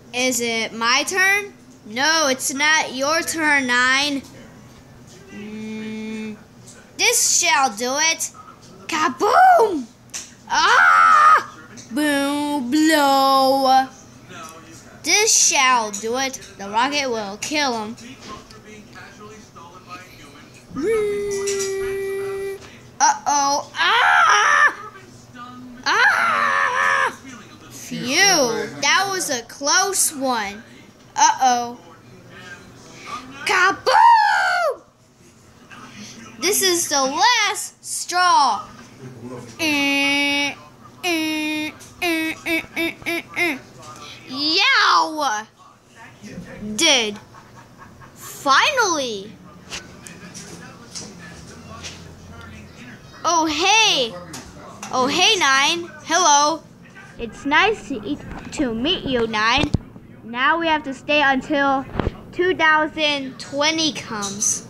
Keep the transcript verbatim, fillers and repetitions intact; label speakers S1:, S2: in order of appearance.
S1: Is it my turn? No, it's not your turn, Nine. Mm, this shall do it. Kaboom! Ah! Boom, blow. This shall do it. The rocket will kill him. Uh-oh. Ah! Ah! Phew, that was a close one. Uh-oh. Kaboom! This is the last straw. Mm, mm, mm, mm, mm, mm, mm. Yow! Did. Finally. Oh, hey. Oh, hey, Nine. Hello. It's nice to, eat, to meet you, Nine. Now we have to stay until two thousand twenty comes.